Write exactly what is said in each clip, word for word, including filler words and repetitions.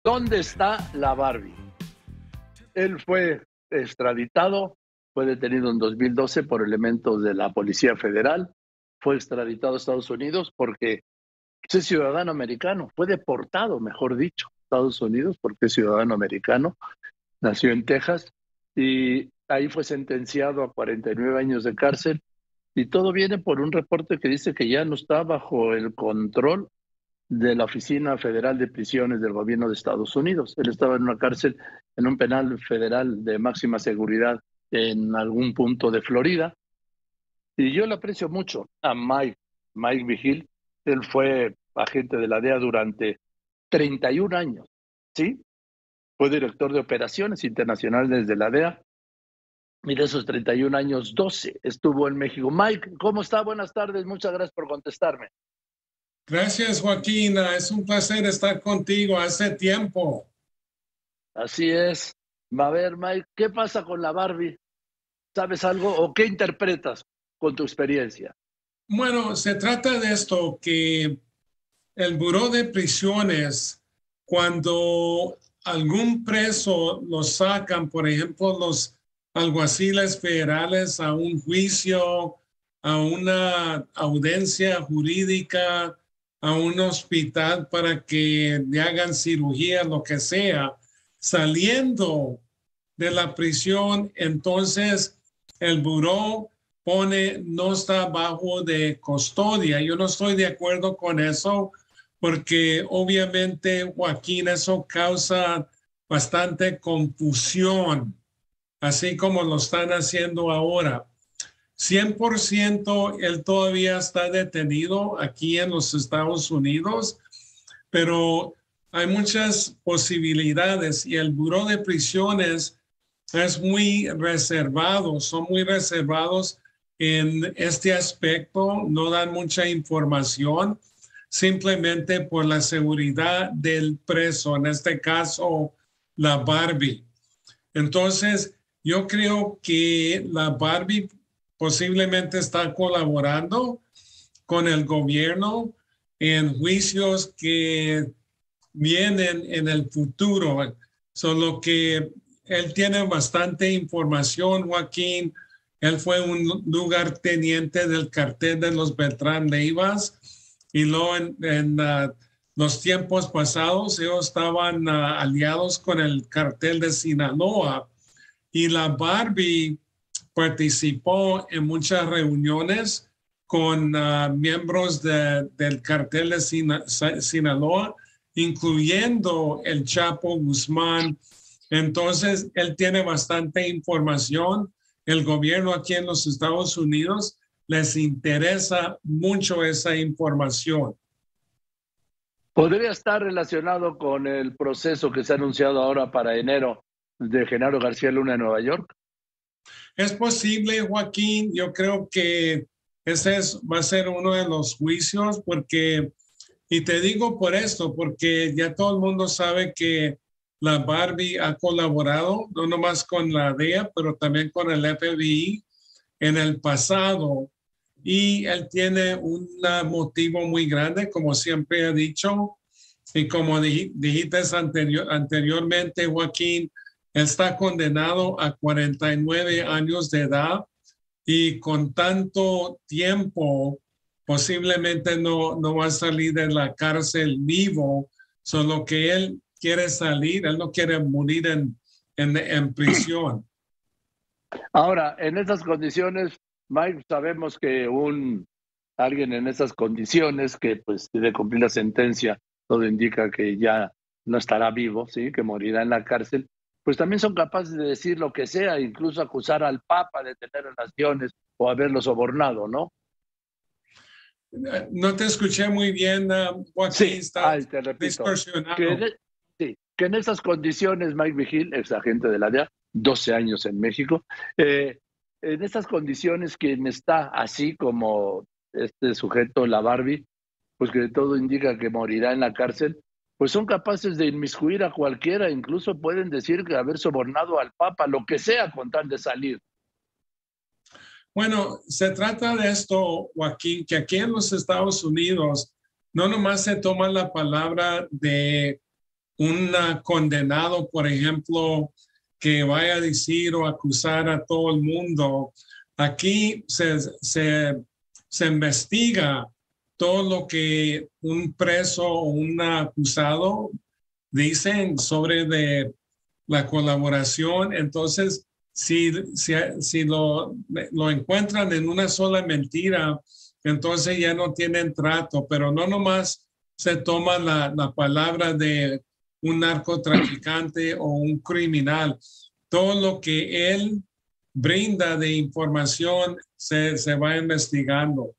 ¿Dónde está la Barbie? Él fue extraditado, fue detenido en dos mil doce por elementos de la Policía Federal, fue extraditado a Estados Unidos porque es ciudadano americano, fue deportado, mejor dicho, a Estados Unidos porque es ciudadano americano, nació en Texas y ahí fue sentenciado a cuarenta y nueve años de cárcel y todo viene por un reporte que dice que ya no está bajo el control de la Oficina Federal de Prisiones del Gobierno de Estados Unidos. Él estaba en una cárcel, en un penal federal de máxima seguridad en algún punto de Florida. Y yo le aprecio mucho a Mike, Mike Vigil. Él fue agente de la D E A durante treinta y un años, ¿sí? Fue director de operaciones internacionales de la D E A. Y de esos treinta y un años, doce estuvo en México. Mike, ¿cómo está? Buenas tardes. Muchas gracias por contestarme. Gracias, Joaquín. Es un placer estar contigo hace tiempo. Así es. A ver, Mike, ¿qué pasa con la Barbie? ¿Sabes algo o qué interpretas con tu experiencia? Bueno, se trata de esto, que el Buró de Prisiones, cuando algún preso lo sacan, por ejemplo, los alguaciles federales a un juicio, a una audiencia jurídica, a un hospital para que le hagan cirugía, lo que sea, saliendo de la prisión, entonces el buró pone no está bajo de custodia. Yo no estoy de acuerdo con eso porque obviamente, Joaquín, eso causa bastante confusión, así como lo están haciendo ahora. cien por ciento él todavía está detenido aquí en los Estados Unidos, pero hay muchas posibilidades y el Buró de Prisiones es muy reservado, son muy reservados en este aspecto, no dan mucha información simplemente por la seguridad del preso, en este caso la Barbie. Entonces, yo creo que la Barbie posiblemente está colaborando con el gobierno en juicios que vienen en el futuro. Solo que él tiene bastante información, Joaquín. Él fue un lugarteniente del cartel de los Beltrán Leivas y luego en, en uh, los tiempos pasados ellos estaban uh, aliados con el cartel de Sinaloa y la Barbie participó en muchas reuniones con uh, miembros de, del cartel de Sina, Sinaloa, incluyendo el Chapo Guzmán. Entonces, él tiene bastante información. El gobierno aquí en los Estados Unidos les interesa mucho esa información. ¿Podría estar relacionado con el proceso que se ha anunciado ahora para enero de Genaro García Luna en Nueva York? Es posible, Joaquín. Yo creo que ese es, va a ser uno de los juicios porque, y te digo por esto, porque ya todo el mundo sabe que la Barbie ha colaborado, no nomás con la D E A, pero también con el F B I en el pasado. Y él tiene un motivo muy grande, como siempre he dicho, y como dijiste anterior, anteriormente, Joaquín, él está condenado a cuarenta y nueve años de edad y con tanto tiempo posiblemente no, no va a salir de la cárcel vivo. Solo que él quiere salir, él no quiere morir en, en, en prisión. Ahora, en esas condiciones, Mike, sabemos que un alguien en esas condiciones que pues debe cumplir la sentencia, todo indica que ya no estará vivo, sí, que morirá en la cárcel, pues también son capaces de decir lo que sea, incluso acusar al Papa de tener relaciones o haberlo sobornado, ¿no? No te escuché muy bien, uh, Joaquín, Sí, está ay, te repito, que en, distorsionado. sí, que en esas condiciones, Mike Vigil, ex agente de la D E A, doce años en México, eh, en esas condiciones quien está así como este sujeto, la Barbie, pues que todo indica que morirá en la cárcel, pues son capaces de inmiscuir a cualquiera, incluso pueden decir que haber sobornado al Papa, lo que sea con tal de salir. Bueno, se trata de esto, Joaquín, que aquí en los Estados Unidos no nomás se toma la palabra de un uh, condenado, por ejemplo, que vaya a decir o acusar a todo el mundo. Aquí se, se, se investiga todo lo que un preso o un acusado dicen sobre de la colaboración. Entonces, si, si, si lo, lo encuentran en una sola mentira, entonces ya no tienen trato, pero no nomás se toma la, la palabra de un narcotraficante o un criminal. Todo lo que él brinda de información se, se va investigando.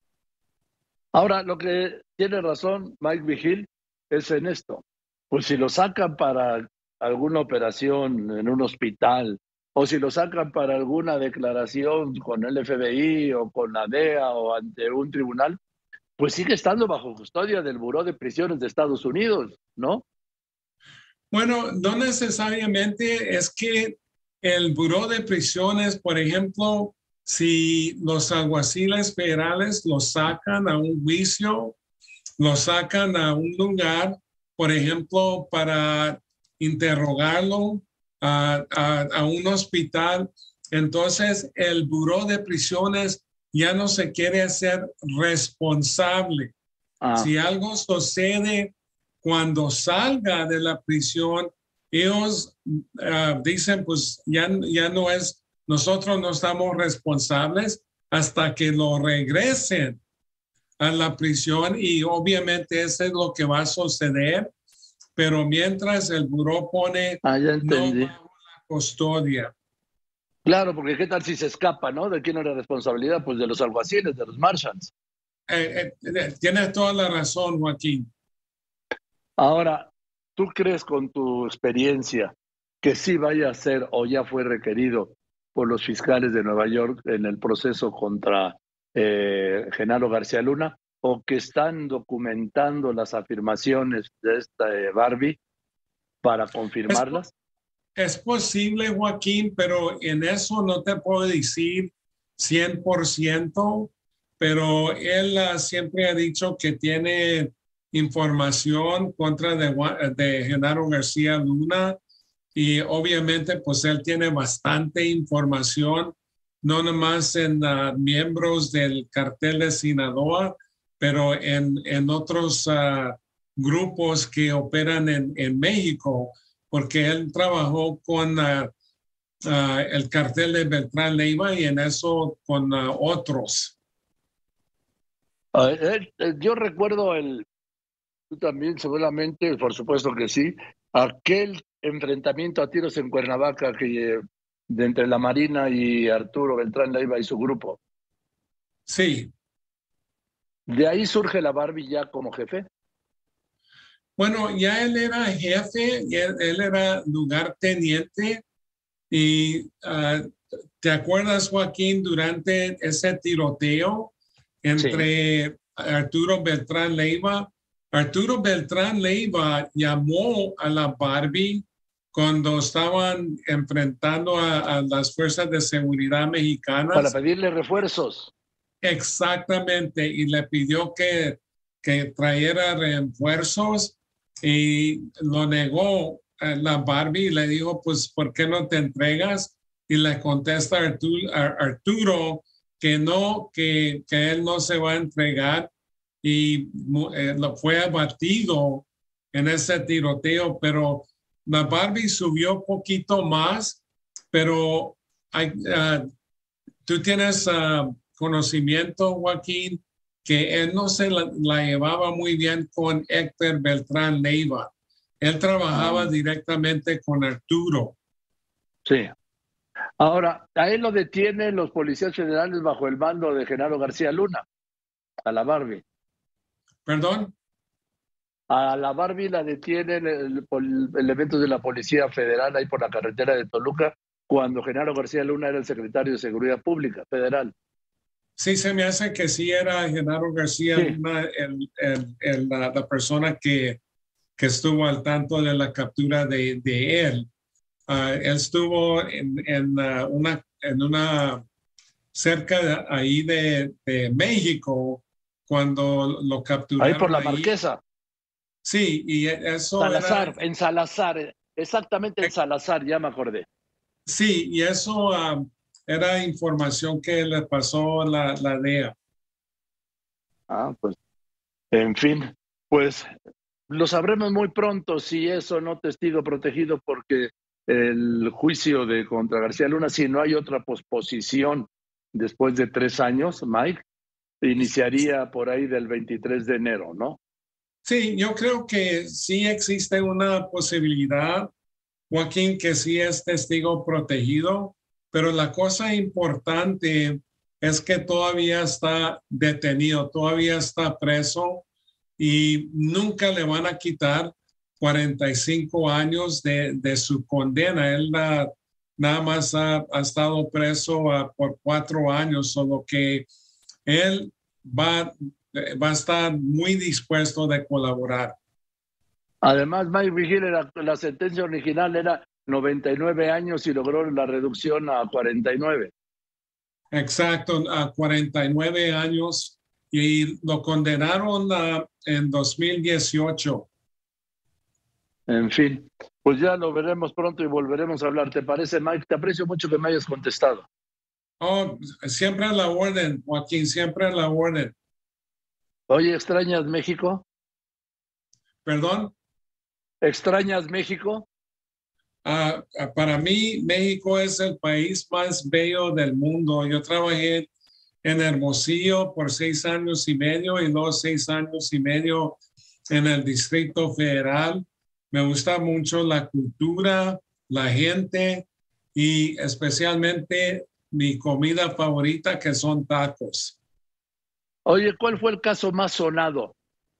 Ahora, lo que tiene razón Mike Vigil es en esto. Pues si lo sacan para alguna operación en un hospital, o si lo sacan para alguna declaración con el F B I o con la D E A o ante un tribunal, pues sigue estando bajo custodia del Buró de Prisiones de Estados Unidos, ¿no? Bueno, no necesariamente. Es que el Buró de Prisiones, por ejemplo, si los alguaciles federales lo sacan a un juicio, lo sacan a un lugar, por ejemplo, para interrogarlo a, a, a un hospital, entonces el Buró de Prisiones ya no se quiere hacer responsable. Ah. Si algo sucede cuando salga de la prisión, ellos uh, dicen, pues ya, ya no es, nosotros no estamos responsables hasta que lo regresen a la prisión, y obviamente eso es lo que va a suceder, pero mientras el buró pone ah, ya entendí. No bajo la custodia. Claro, porque qué tal si se escapa, ¿no? ¿De quién era la responsabilidad? Pues de los alguaciles, de los marshals. Eh, eh, tienes toda la razón, Joaquín. Ahora, ¿tú crees con tu experiencia que sí vaya a ser o ya fue requerido por los fiscales de Nueva York en el proceso contra eh, Genaro García Luna, o que están documentando las afirmaciones de esta eh, Barbie para confirmarlas? Es, es posible, Joaquín, pero en eso no te puedo decir cien por ciento, pero él uh, siempre ha dicho que tiene información contra de, de Genaro García Luna, y obviamente pues él tiene bastante información, no nomás en uh, miembros del cartel de Sinaloa, pero en, en otros uh, grupos que operan en, en México, porque él trabajó con uh, uh, el cartel de Beltrán Leiva y en eso con uh, otros. Uh, eh, eh, yo recuerdo el, tú también seguramente, por supuesto que sí, aquel enfrentamiento a tiros en Cuernavaca que de entre la Marina y Arturo Beltrán Leiva y su grupo. Sí. ¿De ahí surge la Barbie ya como jefe? Bueno, ya él era jefe, él, él era lugarteniente, y uh, ¿te acuerdas, Joaquín, durante ese tiroteo entre sí. Arturo Beltrán Leiva? Arturo Beltrán Leiva llamó a la Barbie cuando estaban enfrentando a, a las fuerzas de seguridad mexicanas. Para pedirle refuerzos. Exactamente, y le pidió que, que trajera refuerzos, y lo negó la Barbie y le dijo, pues, ¿por qué no te entregas? Y le contesta a Arturo, a Arturo que no, que, que él no se va a entregar, y eh, lo fue abatido en ese tiroteo. Pero la Barbie subió poquito más, pero hay, uh, tú tienes uh, conocimiento, Joaquín, que él no se la, la llevaba muy bien con Héctor Beltrán Leiva. Él trabajaba oh. directamente con Arturo. Sí. Ahora, a él lo detienen los policías federales bajo el mando de Genaro García Luna, a la Barbie. ¿Perdón? A la Barbie la detienen el, el, elementos de la Policía Federal ahí por la carretera de Toluca, cuando Genaro García Luna era el secretario de Seguridad Pública Federal. Sí, se me hace que sí era Genaro García sí. Luna el, el, el, la, la persona que, que estuvo al tanto de la captura de, de él. Uh, él estuvo en, en, uh, una, en una cerca de, ahí de, de México cuando lo capturaron. Ahí por la ahí. Marquesa. Sí, y eso Salazar, era, en Salazar, exactamente en eh, Salazar, ya me acordé. sí, y eso um, era información que le pasó la, la D E A. Ah, pues, en fin, pues lo sabremos muy pronto si es o no testigo protegido, porque el juicio de contra García Luna, si no hay otra posposición después de tres años, Mike, iniciaría por ahí del veintitrés de enero, ¿no? Sí, yo creo que sí existe una posibilidad, Joaquín, que sí es testigo protegido, pero la cosa importante es que todavía está detenido, todavía está preso y nunca le van a quitar cuarenta y cinco años de, de su condena. Él na, nada más ha, ha estado preso uh, por cuatro años, solo que él va, va a estar muy dispuesto de colaborar. Además, Mike Vigil, era, la sentencia original era noventa y nueve años y logró la reducción a cuarenta y nueve. Exacto, a cuarenta y nueve años y lo condenaron uh, en dos mil dieciocho. En fin, pues ya lo veremos pronto y volveremos a hablar. ¿Te parece, Mike? Te aprecio mucho que me hayas contestado. Oh, siempre a la orden, Joaquín, siempre a la orden. Oye, ¿extrañas México? Perdón. ¿Extrañas México? Uh, para mí, México es el país más bello del mundo. Yo trabajé en Hermosillo por seis años y medio y luego seis años y medio en el Distrito Federal. Me gusta mucho la cultura, la gente y especialmente mi comida favorita, que son tacos. Oye, ¿cuál fue el caso más sonado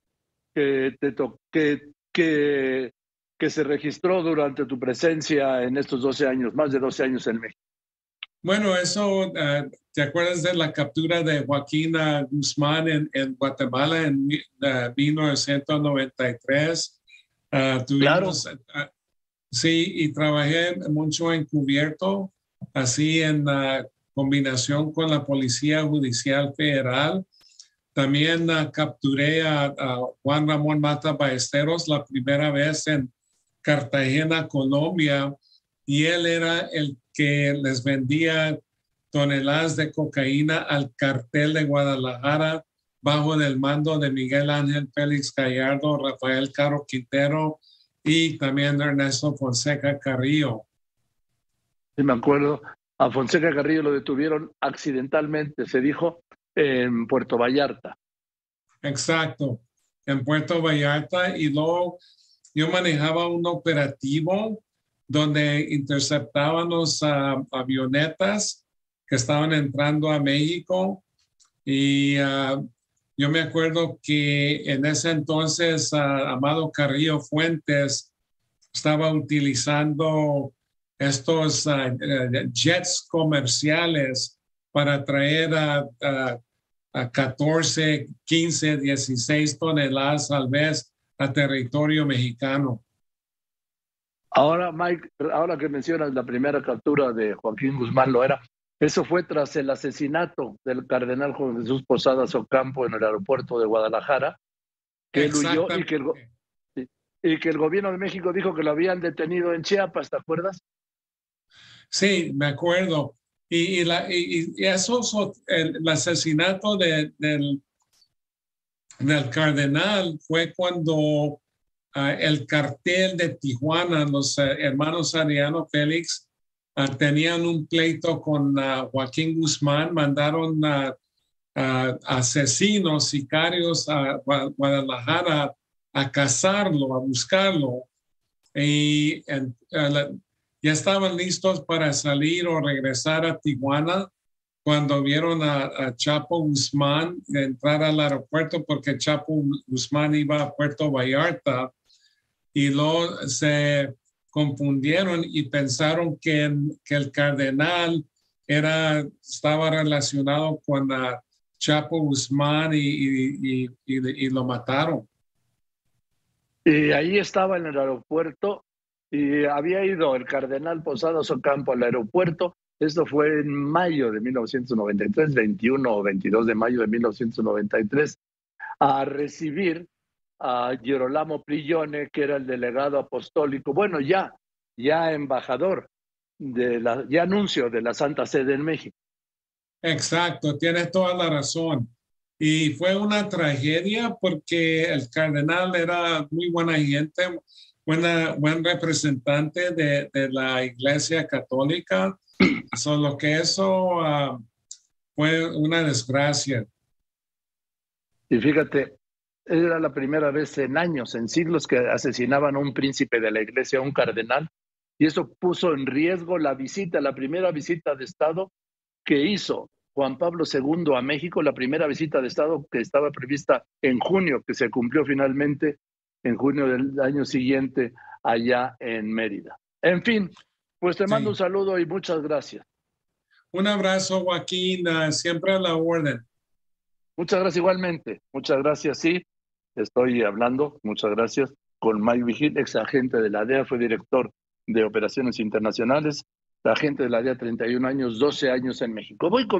que, te to que, que, que se registró durante tu presencia en estos doce años, más de doce años en México? Bueno, eso, uh, ¿te acuerdas de la captura de Joaquín uh, Guzmán en, en Guatemala en uh, mil novecientos noventa y tres? Uh, Claro. tuvimos, uh, sí, y trabajé mucho encubierto, así en uh, combinación con la Policía Judicial Federal. También uh, capturé a, a Juan Ramón Mata Ballesteros la primera vez en Cartagena, Colombia, y él era el que les vendía toneladas de cocaína al cartel de Guadalajara bajo el mando de Miguel Ángel Félix Gallardo, Rafael Caro Quintero y también Ernesto Fonseca Carrillo. Sí, me acuerdo. A Fonseca Carrillo lo detuvieron accidentalmente, se dijo, en Puerto Vallarta. Exacto, en Puerto Vallarta, y luego yo manejaba un operativo donde interceptábamos uh, avionetas que estaban entrando a México y uh, yo me acuerdo que en ese entonces uh, Amado Carrillo Fuentes estaba utilizando estos uh, jets comerciales para traer a, a, a catorce, quince, dieciséis toneladas al mes a territorio mexicano. Ahora, Mike, ahora que mencionas la primera captura de Joaquín Guzmán Loera, eso fue tras el asesinato del cardenal Juan Jesús Posadas Ocampo en el aeropuerto de Guadalajara, que él huyó y que el, Exactamente. y que el gobierno de México dijo que lo habían detenido en Chiapas, ¿te acuerdas? Sí, me acuerdo. Y, y, la, y, y eso, el, el asesinato de, del, del cardenal fue cuando uh, el cartel de Tijuana, los uh, hermanos Ariano Félix, uh, tenían un pleito con uh, Joaquín Guzmán, mandaron uh, uh, asesinos, sicarios a Guadalajara a cazarlo, a buscarlo. Y en, uh, ya estaban listos para salir o regresar a Tijuana cuando vieron a, a Chapo Guzmán entrar al aeropuerto, porque Chapo Guzmán iba a Puerto Vallarta, y luego se confundieron y pensaron que, que el cardenal era, estaba relacionado con a Chapo Guzmán y, y, y, y, y lo mataron. Y ahí estaba en el aeropuerto y había ido el cardenal Posadas Ocampo al aeropuerto. Esto fue en mayo de mil novecientos noventa y tres, veintiuno o veintidós de mayo de mil novecientos noventa y tres, a recibir a Girolamo Prigione, que era el delegado apostólico, bueno, ya, ya embajador, de la, ya anuncio de la Santa Sede en México. Exacto, tienes toda la razón. Y fue una tragedia porque el cardenal era muy buena gente, buena, buen representante de, de la Iglesia Católica, solo que eso uh, fue una desgracia. Y fíjate, era la primera vez en años, en siglos, que asesinaban a un príncipe de la Iglesia, a un cardenal, y eso puso en riesgo la visita, la primera visita de Estado que hizo Juan Pablo segundo a México, la primera visita de Estado que estaba prevista en junio, que se cumplió finalmente en junio del año siguiente allá en Mérida. En fin, pues te mando Sí. un saludo y muchas gracias. Un abrazo, Joaquín, uh, siempre a la orden. Muchas gracias igualmente. Muchas gracias, sí. Estoy hablando, muchas gracias, con Mike Vigil, ex agente de la D E A, fue director de operaciones internacionales, agente de la D E A, treinta y un años, doce años en México. Voy con